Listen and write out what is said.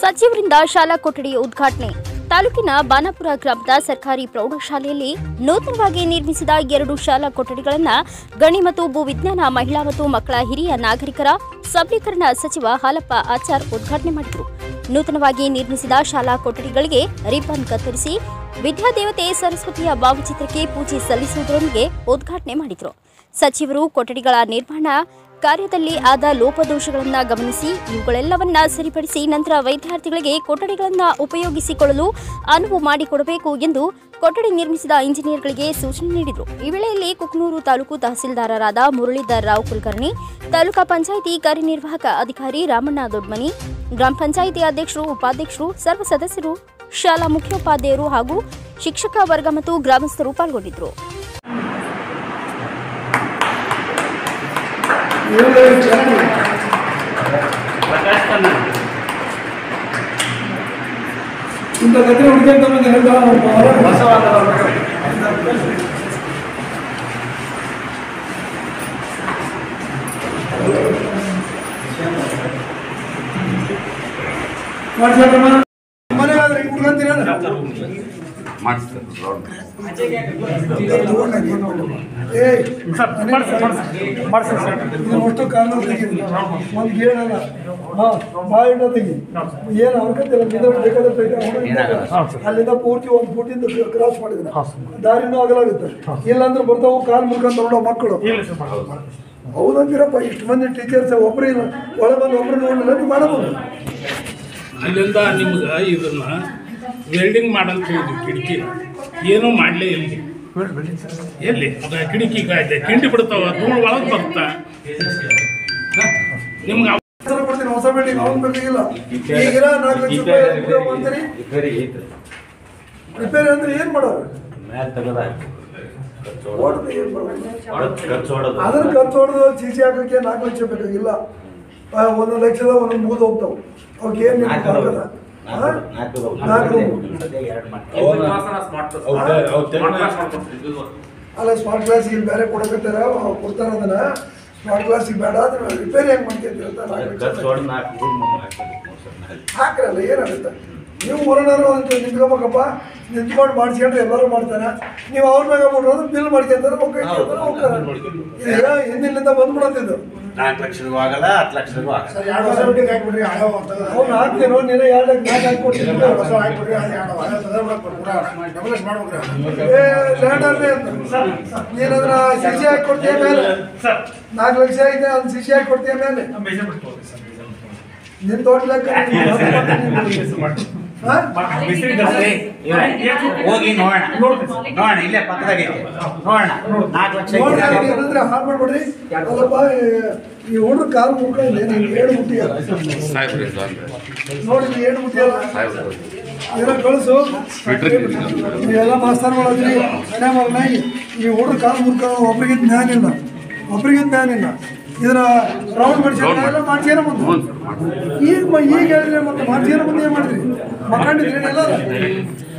ಸಚಿವರಿಂದ ಶಾಲಾ ಕೊಠಡಿ ಉದ್ಘಾಟನೆ. ತಾಲೂಕಿನ ಬಾನಾಪುರ ಗ್ರಾಮದ ಸರ್ಕಾರಿ ಪ್ರೌಢಶಾಲೆಯಲ್ಲಿ ನೂತನವಾಗಿ ನಿರ್ಮಿಸಿದ 2 ಶಾಲಾ ಕೊಠಡಿಗಳನ್ನು ಗಣಿ ಮತ್ತು ಭೂವಿಜ್ಞಾನ ಮಹಿಳಾ ಮತ್ತು ಮಕ್ಕಳ ಹಿರಿಯ ನಾಗರಿಕರ ಸಬಲೀಕರಣ ಸಚಿವ ಹಾಲಪ್ಪ ಆಚಾರ್ ಉದ್ಘಾಟನೆ ಮಾಡಿದರು. ನೂತನವಾಗಿ ನಿರ್ಮಿಸಿದ ಶಾಲಾ ಕೊಠಡಿಗಳಿಗೆ ರಿಬ್ಬನ್ ಕತ್ತರಿಸಿ ವಿದ್ಯಾದೇವತೆ ಸರಸ್ವತಿಯ ಭಾವಚಿತ್ರಕ್ಕೆ ಪೂಜೆ ಸಲ್ಲಿಸುವುದರೊಂದಿಗೆ ಉದ್ಘಾಟನೆ ಮಾಡಿದರು. ಸಚಿವರು ಕೊಠಡಿಗಳ ನಿರ್ಮಾಣ ಕಾರ್ಯದಲ್ಲಿ ಆದ ಲೋಪದೋಷಗಳನ್ನು ಗಮನಿಸಿ ಇವುಗಳೆಲ್ಲವನ್ನ ಸರಿಪಡಿಸಿ ನಂತರ ವಿದ್ಯಾರ್ಥಿಗಳಿಗೆ ಕೊಠಡಿಗಳನ್ನು ಉಪಯೋಗಿಸಿಕೊಳ್ಳಲು ಅನುವು ಮಾಡಿಕೊಡಬೇಕು ಎಂದು ಕೊಠಡಿ ನಿರ್ಮಿಸಿದ ಇಂಜಿನಿಯರ್ಗಳಿಗೆ ಸೂಚನೆ ನೀಡಿದರು. ಈ ವೇಳೆಯಲ್ಲಿ ಕುಕನೂರು ತಾಲೂಕು ತಹಸೀಲ್ದಾರರಾದ ಮುರಳೀಧರ್ ರಾವ್ ಕುಲಕರ್ಣಿ, ತಾಲೂಕಾ ಪಂಚಾಯಿತಿ ಕಾರ್ಯನಿರ್ವಾಹಕ ಅಧಿಕಾರಿ ರಾಮಣ್ಣ ದೊಡ್ಮನಿ, ಗ್ರಾಮ ಪಂಚಾಯಿತಿ ಅಧ್ಯಕ್ಷರು, ಉಪಾಧ್ಯಕ್ಷರು, ಸರ್ವ ಸದಸ್ಯರು, ಶಾಲಾ ಮುಖ್ಯೋಪಾಧ್ಯಾಯರು ಹಾಗೂ ಶಿಕ್ಷಕ ವರ್ಗ ಮತ್ತು ಗ್ರಾಮಸ್ಥರು ಪಾಲ್ಗೊಂಡಿದ್ದರು. ಅಷ್ಟು ಕಾರಣ ತೆಗೀರಿ ಒಂದು ಗೇಣಲ್ಲ ಬಾಯಿಡ ತೆಗಿ ಏನು ಅನ್ಕಂತಿಲ್ಲ ಅಲ್ಲಿಂದ ಪೂರ್ತಿ 1 ಫೂಟಿಂದ ಕ್ರಾಸ್ ಮಾಡಿದ್ರೆ ದಾರಿನೂ ಆಗಲಾಗುತ್ತೆ. ಇಲ್ಲಾಂದ್ರೆ ಬರ್ತಾವು ಕಾಲು ಮುರ್ಕೊಂಡು ನೋಡೋ ಮಕ್ಕಳು. ಹೌದಂತೀರಪ್ಪ, ಇಷ್ಟು ಮಂದಿ ಟೀಚರ್ಸ್ ಒಬ್ಬರು ಇಲ್ಲ, ಒಳಗೆ ಬಂದು ಒಬ್ಬರು ನೋಡಲಿಲ್ಲ, ನೀವು ಮಾಡಬಹುದು. ಅಲ್ಲಿಂದ ನಿಮ್ಗೆ ಇದನ್ನ ವೆಲ್ಡಿಂಗ್ ಮಾಡಂತ ಹೇಳಿದ್ವಿ. ಕಿಟಕಿ ಏನೂ ಮಾಡಲೇ ಎಲ್ಲಿ ಕಿಟಕಿ ಕಿಂಡಿ ಬಿಡ್ತಾವ, ಧೂಳು ಒಳಗೆ ಬರ್ತಾ ನಿಮ್ಗೆ ಕೊಡ್ತೀನಿ. ಹೊಸ ಬಿಲ್ಡಿಂಗ್ ಅವ್ನು ಬೇಕಾಗಿಲ್ಲ. ಈಗಿರ 4 ಲಕ್ಷ ರೂಪಾಯಿ ಅಂತೀರಿ. ರಿಪೇರಿ ಅಂದ್ರೆ ಏನ್ ಮಾಡೋರು? ಅದನ್ನ ಖರ್ಚು ಹೊಡೆದು ಸಿಸಿ ಹಾಕಕ್ಕೆ 4 ಲಕ್ಷ ಬೇಕಾಗಿಲ್ಲ. 1 ಲಕ್ಷದ 1 ಮುಗಿದು ಹೋಗ್ತಾವ. ಅವ್ರಿಗೆ ಏನ್ ಅಲ್ಲ, ಸ್ಮಾರ್ಟ್ ಕ್ಲಾಸ್ ಇಲ್ಲಿ ಬೇರೆ ಕೊಡಕತ್ತಾರ, ಕೊಡ್ತಾರ. ಅದನ್ನ ಸ್ಮಾರ್ಟ್ ಕ್ಲಾಸಿಗೆ ಬೇಡ, ಅದನ್ನ ರಿಪೇರಿ ಹೆಂಗ್ ಮಾಡ್ಕೊಂತೀರ ಹಾಕ್ರಲ್ಲ, ಏನಾಗುತ್ತೆ? ನೀವು ಹೊರನಾರು ಅಂತ ನಿಂತ್ಕೋಬೇಕಪ್ಪ, ನಿಂತ್ಕೊಂಡು ಮಾಡಿಸ್ಕೊಂಡ್ರೆ ಎಲ್ಲರೂ ಮಾಡ್ತಾನೆ. ನೀವು ಅವ್ರ ಮ್ಯಾಗ ಬಿಡ್ರೋದು ಬಿಲ್ ಮಾಡ್ಕೊಂತಾರೆ, ಹೋಗ್ತಾರೆ. ಈಗ ಹಿಂದಿನಿಂದ ಬಂದ್ಬಿಡತ್ತಿದ್ದು 4 ಲಕ್ಷದೂ ಆಗಲ್ಲ, 10 ಲಕ್ಷದೂ ಆಗಲ್ಲ. ಅವ್ನು ಹಾಕ್ತೇನೋ, ನೀನು 2 ಲಕ್ಷ 4 ಹಾಕ್ಕೊಡ್ತೀನಿ. ನೀನದ್ರ ಶಿಶಿ ಹಾಕಿ ಕೊಡ್ತೀಯ ಮೇಲೆ 4 ಲಕ್ಷ ಇದೆ, ಅದ್ ಶಿಶಿ ಹಾಕಿ ಕೊಡ್ತೀಯ ಮೇಲೆ ನಿನ್ ತೋಟ ಲೆಕ್ಕ ಹೋಗಿ ನೋಡೋಣ ಇಲ್ಲೇ ಪಕ್ಕದಾಗೈತೆ, ನೋಡೋಣ. 4 ಲಕ್ಷ ಹಾಳು ಮಾಡ್ಬಿಡ್ರಿ. ಅಲ್ಲಪ್ಪ, ಈ ಹುಡುಗ ಕಾಲು ಮುಟ್ಕೊಂಡು ಏಳು ಮುಟ್ಟಿಯಲ್ಲ ನೋಡಿ, ಏನು ಮುಟ್ಟಿಯಲ್ಲ ಏನೋ ಕಳಿಸು. ನೀವೆಲ್ಲ ಮಾಸ್ತರ್ ಮಾಡೋದ್ರಿ ಮನೆ ಮಗನಾಗಿ. ಈ ಹುಡುಗ ಕಾಲು ಮುಟ್ಕೊಂಡು ಒಬ್ರಿಗೆ ಜ್ಞಾನ ಇಲ್ಲ. ಇದನ್ನ ರೌಂಡ್ ಮಾಡ್ಸ್ಯಾರ ಮುಂದೆ ಈಗ ಹೇಳಿದ್ರೆ ಮತ್ತೆ ಮಾಡ್ಸ್ಯಾರ ಮುಂದೆ ಏನು ಮಾಡಿದ್ರಿ? ಮಕ್ಕಂಡಿದ್ರಿ ಎಲ್ಲ